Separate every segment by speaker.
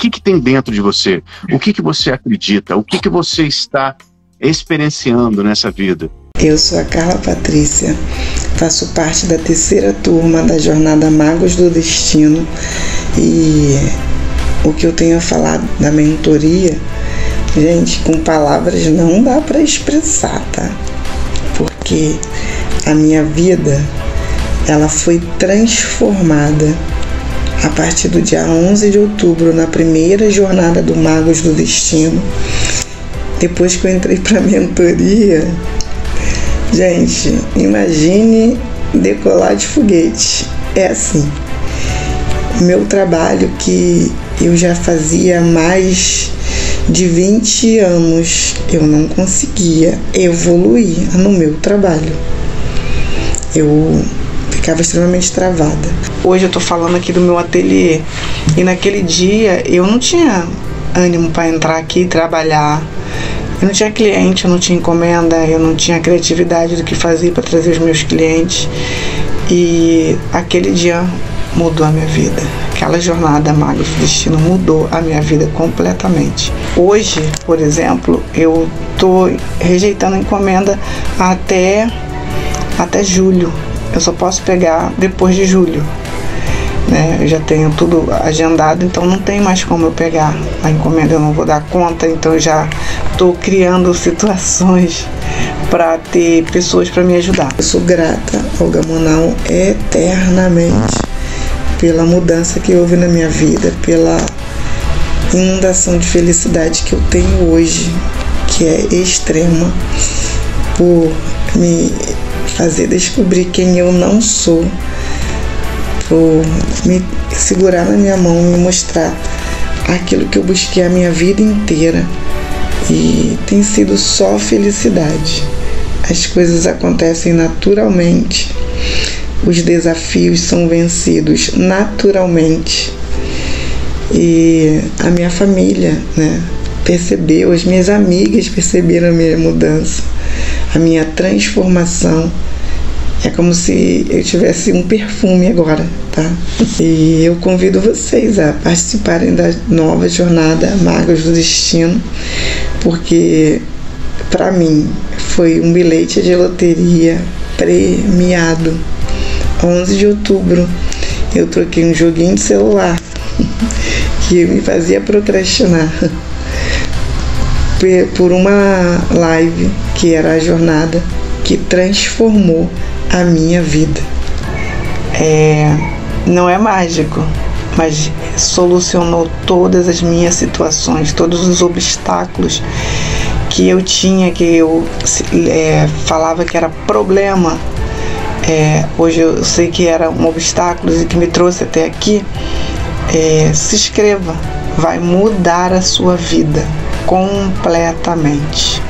Speaker 1: que tem dentro de você? O que você acredita? O que você está experienciando nessa vida?
Speaker 2: Eu sou a Carla Patrícia, faço parte da 3ª turma da jornada Magos do Destino, e o que eu tenho a falar da mentoria, gente, com palavras não dá para expressar, tá? Porque a minha vida, ela foi transformada a partir do dia 11 de outubro, na primeira jornada do Magos do Destino. Depois que eu entrei para a mentoria, gente, imagine decolar de foguete. É assim, meu trabalho, que eu já fazia mais de 20 anos, eu não conseguia evoluir no meu trabalho. Eu ficava extremamente travada. Hoje eu tô falando aqui do meu ateliê, e naquele dia eu não tinha ânimo para entrar aqui e trabalhar. Eu não tinha cliente, eu não tinha encomenda, eu não tinha criatividade do que fazer para trazer os meus clientes. E aquele dia mudou a minha vida. Aquela jornada Magos do Destino mudou a minha vida completamente. Hoje, por exemplo, eu tô rejeitando a encomenda até julho. Eu só posso pegar depois de julho, né? Eu já tenho tudo agendado, então não tem mais como eu pegar a encomenda, eu não vou dar conta. Então eu já estou criando situações para ter pessoas para me ajudar. Eu sou grata ao Gamonal eternamente pela mudança que houve na minha vida, pela inundação de felicidade que eu tenho hoje, que é extrema, por me fazer descobrir quem eu não sou, por me segurar na minha mão e me mostrar aquilo que eu busquei a minha vida inteira. E tem sido só felicidade. As coisas acontecem naturalmente, os desafios são vencidos naturalmente. E a minha família, né, percebeu, as minhas amigas perceberam a minha mudança, a minha transformação. É como se eu tivesse um perfume agora, tá? E eu convido vocês a participarem da nova jornada Magos do Destino, porque para mim foi um bilhete de loteria premiado. 11 de outubro eu troquei um joguinho de celular que me fazia procrastinar por uma live que era a jornada que transformou a minha vida. Não é mágico, mas solucionou todas as minhas situações, todos os obstáculos que eu tinha, que eu falava que era problema. Hoje eu sei que era um obstáculo e que me trouxe até aqui. Se inscreva, vai mudar a sua vida completamente.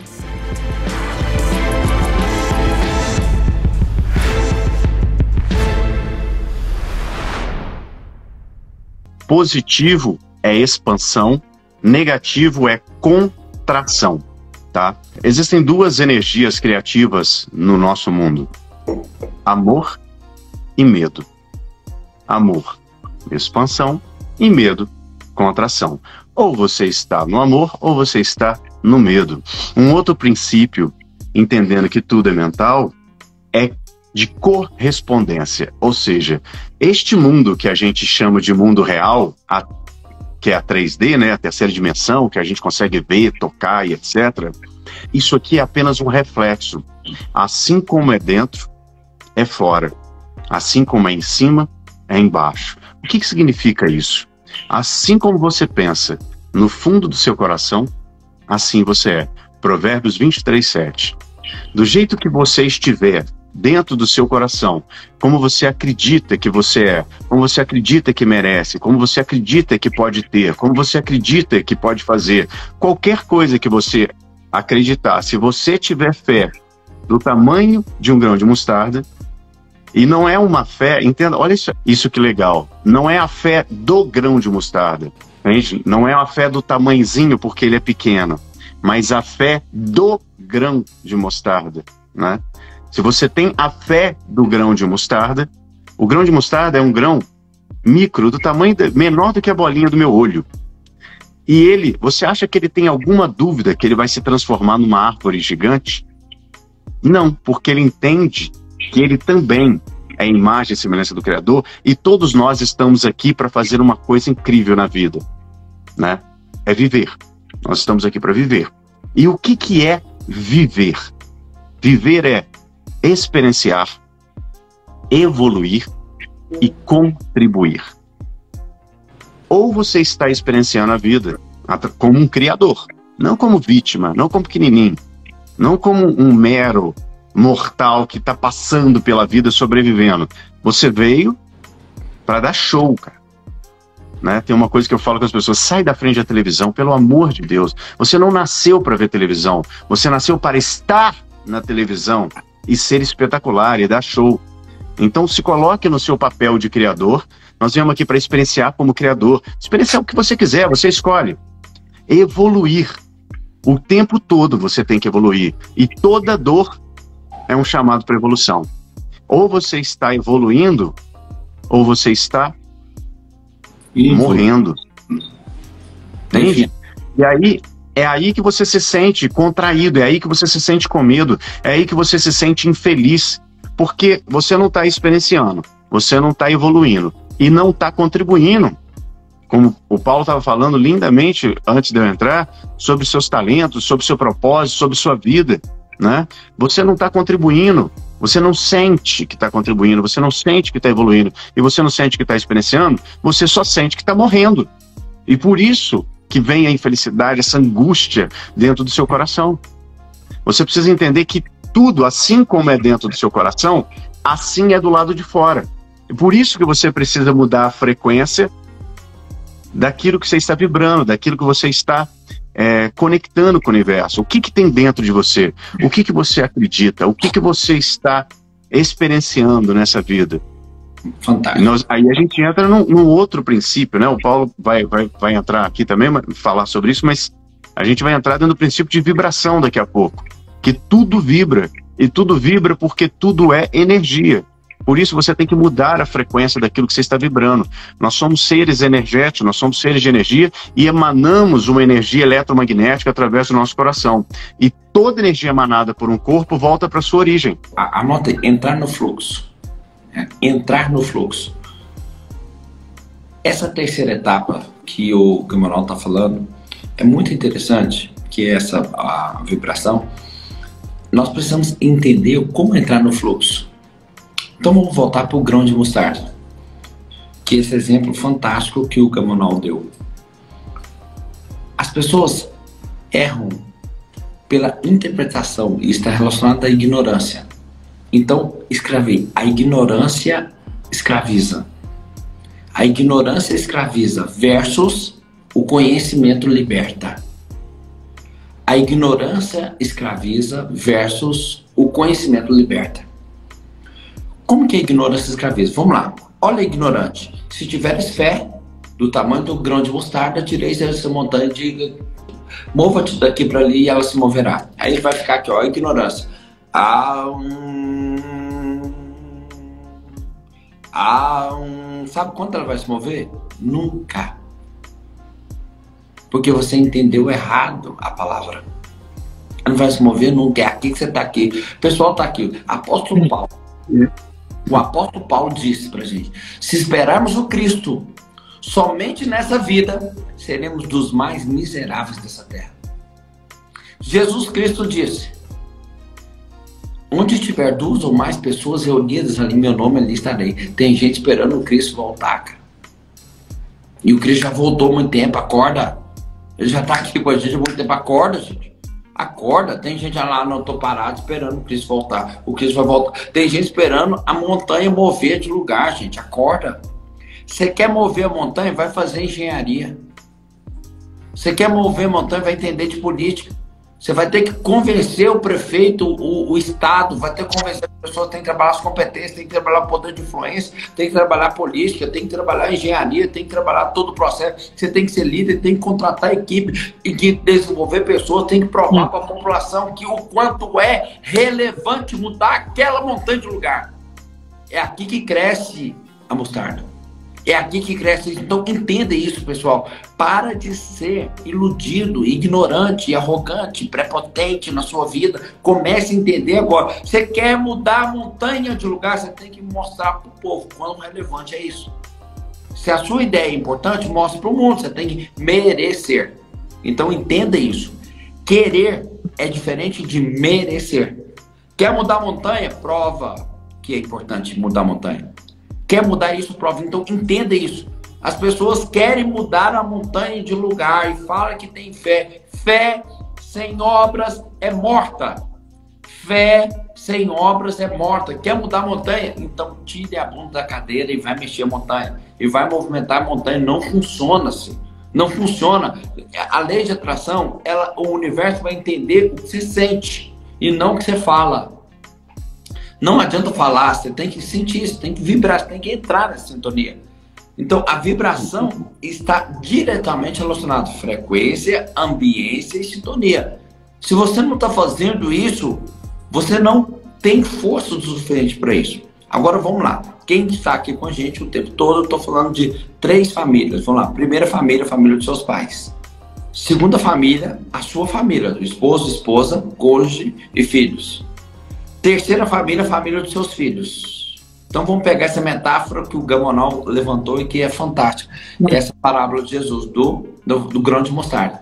Speaker 1: Positivo é expansão, negativo é contração, tá? Existem duas energias criativas no nosso mundo: amor e medo. Amor, expansão, e medo, contração. Ou você está no amor ou você está no medo. Um outro princípio, entendendo que tudo é mental, é de correspondência, ou seja, este mundo que a gente chama de mundo real, que é a 3D, né, a terceira dimensão, que a gente consegue ver, tocar e etc., isso aqui é apenas um reflexo. Assim como é dentro, é fora. Assim como é em cima, é embaixo. O que significa isso? Assim como você pensa no fundo do seu coração, assim você é. Provérbios 23:7. Do jeito que você estiver dentro do seu coração, como você acredita que você é, como você acredita que merece, como você acredita que pode ter, como você acredita que pode fazer, qualquer coisa que você acreditar, se você tiver fé do tamanho de um grão de mostarda, e não é uma fé, entenda, olha isso que legal, não é a fé do grão de mostarda, entende? Não é a fé do tamanhozinho porque ele é pequeno, mas a fé do grão de mostarda, né? Se você tem a fé do grão de mostarda, o grão de mostarda é um grão micro, do tamanho menor do que a bolinha do meu olho. E ele, você acha que ele tem alguma dúvida que ele vai se transformar numa árvore gigante? Não, porque ele entende que ele também é a imagem e semelhança do Criador, e todos nós estamos aqui para fazer uma coisa incrível na vida, né? É viver. Nós estamos aqui para viver. E o que é viver? Viver é experienciar, evoluir e contribuir. Ou você está experienciando a vida como um criador, não como vítima, não como pequenininho, não como um mero mortal que está passando pela vida sobrevivendo. Você veio para dar show, cara. Né? Tem uma coisa que eu falo com as pessoas: sai da frente da televisão, pelo amor de Deus. Você não nasceu para ver televisão, você nasceu para estar na televisão e ser espetacular e dar show. Então se coloque no seu papel de criador. Nós viemos aqui para experienciar como criador. Experienciar o que você quiser, você escolhe. Evoluir. O tempo todo você tem que evoluir. E toda dor é um chamado para evolução. Ou você está evoluindo, ou você está morrendo. Entende? E aí, é aí que você se sente contraído, é aí que você se sente com medo, é aí que você se sente infeliz, porque você não está experienciando, você não está evoluindo e não está contribuindo. Como o Paulo estava falando lindamente antes de eu entrar, sobre seus talentos, sobre seu propósito, sobre sua vida, né? Você não está contribuindo, você não sente que está contribuindo, você não sente que está evoluindo, e você não sente que está experienciando, você só sente que está morrendo. E por isso que vem a infelicidade, essa angústia dentro do seu coração. Você precisa entender que tudo, assim como é dentro do seu coração, assim é do lado de fora. E por isso que você precisa mudar a frequência daquilo que você está vibrando, daquilo que você está conectando com o universo. O que tem dentro de você? O que você acredita? O que você está experienciando nessa vida?
Speaker 3: Fantástico.
Speaker 1: Aí a gente entra num outro princípio, né? O Paulo vai entrar aqui também, falar sobre isso, mas a gente vai entrar dentro do princípio de vibração daqui a pouco. Que tudo vibra, e tudo vibra porque tudo é energia. Por isso você tem que mudar a frequência daquilo que você está vibrando. Nós somos seres energéticos, nós somos seres de energia e emanamos uma energia eletromagnética através do nosso coração. E toda energia emanada por um corpo volta para sua origem.
Speaker 3: Anota, entrar no fluxo. Entrar no fluxo. Essa terceira etapa que o Manuel está falando é muito interessante, que é a vibração. Nós precisamos entender como entrar no fluxo. Então vamos voltar para o grão de mostarda, que é esse exemplo fantástico que o Manuel deu. As pessoas erram pela interpretação e está relacionado à ignorância. Então, escravei. A ignorância escraviza. A ignorância escraviza versus o conhecimento liberta. A ignorância escraviza versus o conhecimento liberta. Como que a ignorância escraviza? Vamos lá. Olha, ignorante. Se tiveres fé do tamanho do grão de mostarda, tireis essa montanha e diga: mova-te daqui para ali e ela se moverá. Aí ele vai ficar aqui, ó, ignorância. Sabe quanto ela vai se mover? Nunca. Porque você entendeu errado a palavra. Ela não vai se mover nunca. É aqui que você está aqui. O pessoal está aqui. Apóstolo Paulo. O apóstolo Paulo disse pra gente: se esperarmos o Cristo somente nessa vida, seremos dos mais miseráveis dessa terra. Jesus Cristo disse: onde tiver 2 ou mais pessoas reunidas ali, meu nome ali estarei. Tem gente esperando o Cristo voltar, cara. E o Cristo já voltou há muito tempo, acorda. Ele já tá aqui com a gente há muito tempo, acorda, gente. Acorda, tem gente lá, não, tô parado esperando o Cristo voltar. O Cristo vai voltar. Tem gente esperando a montanha mover de lugar, gente. Acorda. Você quer mover a montanha, vai fazer engenharia. Você quer mover a montanha, vai entender de política. Você vai ter que convencer o prefeito, o Estado, vai ter que convencer as pessoas, tem que trabalhar as competências, tem que trabalhar o poder de influência, tem que trabalhar a política, tem que trabalhar a engenharia, tem que trabalhar todo o processo. Você tem que ser líder, tem que contratar equipe e que desenvolver pessoas, tem que provar para a população que o quanto é relevante mudar aquela montanha de lugar. É aqui que cresce a mostarda. É aqui que cresce isso. Então entenda isso, pessoal. Para de ser iludido, ignorante, arrogante, prepotente na sua vida. Comece a entender agora. Você quer mudar a montanha de lugar, você tem que mostrar para o povo quão relevante é isso. Se a sua ideia é importante, mostre para o mundo. Você tem que merecer. Então entenda isso. Querer é diferente de merecer. Quer mudar a montanha? Prova que é importante mudar a montanha. Quer mudar isso? Prova. Então entenda isso. As pessoas querem mudar a montanha de lugar e falam que tem fé. Fé sem obras é morta. Fé sem obras é morta. Quer mudar a montanha? Então tire a bunda da cadeira e vai mexer a montanha. E vai movimentar a montanha. Não funciona assim. Não funciona. A lei de atração, o universo vai entender o que você sente e não o que você fala. Não adianta falar, você tem que sentir, você tem que vibrar, você tem que entrar nessa sintonia. Então, a vibração está diretamente relacionada à frequência, ambiência e sintonia. Se você não está fazendo isso, você não tem força o suficiente para isso. Agora, vamos lá. Quem está aqui com a gente o tempo todo, eu estou falando de 3 famílias. Vamos lá. Primeira família, a família dos seus pais. Segunda família, a sua família. Esposo, esposa, cônjuge e filhos. Terceira família, a família dos seus filhos. Então vamos pegar essa metáfora que o Gamonal levantou e que é fantástica. Essa parábola de Jesus, do grão de mostarda.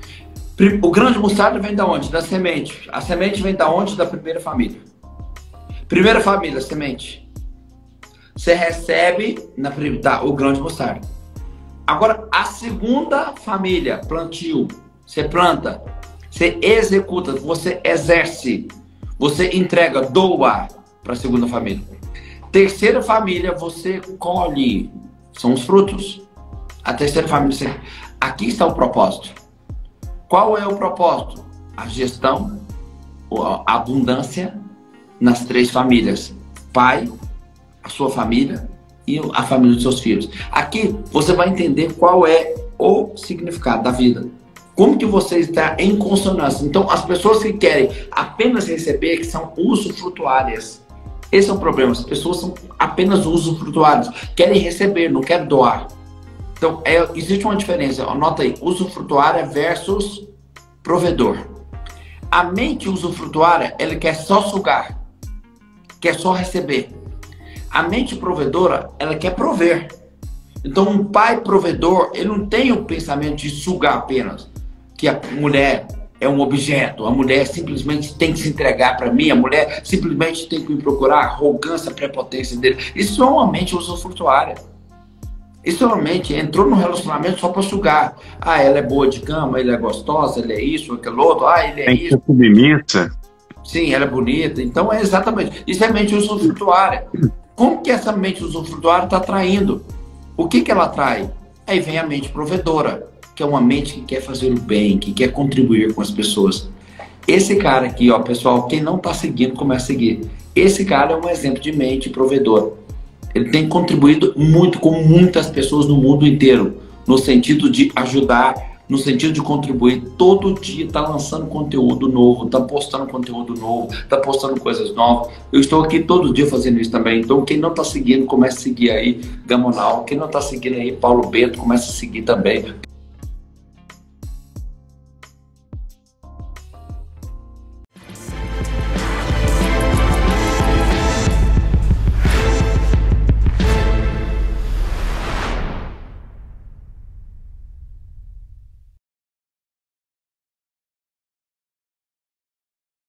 Speaker 3: O grão de mostarda vem da onde? Da semente. A semente vem da onde? Da primeira família. Primeira família, semente. Você recebe o grão de mostarda. Agora, a segunda família, plantio. Você planta, você executa, você exerce. Você entrega, doa para a segunda família. Terceira família, você colhe. São os frutos. A terceira família, aqui está o propósito. Qual é o propósito? A gestão, a abundância nas 3 famílias. Pai, a sua família e a família dos seus filhos. Aqui você vai entender qual é o significado da vida. Como que você está em consonância. Então, as pessoas que querem apenas receber, que são usufrutuárias. Esse é o problema. As pessoas são apenas usufrutuárias. Querem receber, não querem doar. Então, existe uma diferença. Anota aí. Usufrutuária versus provedor. A mente usufrutuária, ela quer só sugar. Quer só receber. A mente provedora, ela quer prover. Então, um pai provedor, ele não tem o pensamento de sugar apenas. Que a mulher é um objeto, a mulher simplesmente tem que se entregar para mim, a mulher simplesmente tem que me procurar, a arrogância, a prepotência dele. Isso é uma mente usufrutuária. Isso é uma mente, entrou no relacionamento só para sugar. Ah, ela é boa de cama, ele é gostosa, ele é isso, aquele outro, ele é isso.
Speaker 1: Submissa.
Speaker 3: Sim, ela é bonita. Então é exatamente, isso é mente usufrutuária. Como que essa mente usufrutuária está atraindo? O que ela atrai? Aí vem a mente provedora, que é uma mente que quer fazer o bem, que quer contribuir com as pessoas. Esse cara aqui, ó, pessoal, quem não está seguindo, começa a seguir. Esse cara é um exemplo de mente provedora. Ele tem contribuído muito com muitas pessoas no mundo inteiro, no sentido de ajudar, no sentido de contribuir. Todo dia está lançando conteúdo novo, está postando conteúdo novo, está postando coisas novas. Eu estou aqui todo dia fazendo isso também. Então, quem não está seguindo, começa a seguir aí Gamonal. Quem não está seguindo aí Paulo Bento, começa a seguir também.